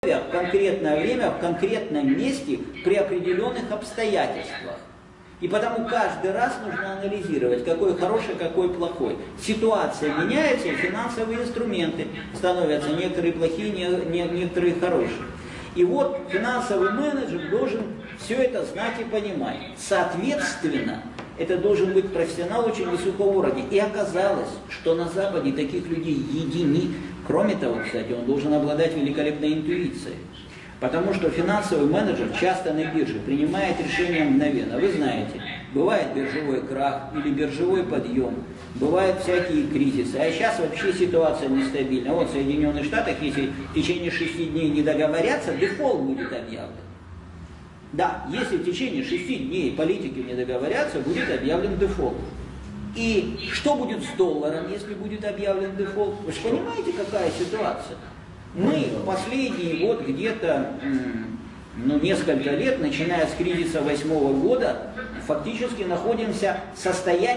в конкретное время, в конкретном месте, при определенных обстоятельствах. И потому каждый раз нужно анализировать, какой хороший, какой плохой. Ситуация меняется, и финансовые инструменты становятся некоторые плохие, некоторые хорошие. И вот финансовый менеджер должен все это знать и понимать. Соответственно, это должен быть профессионал очень высокого уровня. И оказалось, что на Западе таких людей единицы. Кроме того, кстати, он должен обладать великолепной интуицией. Потому что финансовый менеджер часто на бирже принимает решения мгновенно. Вы знаете, бывает биржевой крах или биржевой подъем, бывают всякие кризисы. А сейчас вообще ситуация нестабильна. Вот в Соединенных Штатах, если в течение 6 дней не договорятся, дефолт будет объявлен. Да, если в течение 6 дней политики не договорятся, будет объявлен дефолт. И что будет с долларом, если будет объявлен дефолт? Вы же понимаете, какая ситуация? Мы последние вот где-то несколько лет, начиная с кризиса 2008 года, фактически находимся в состоянии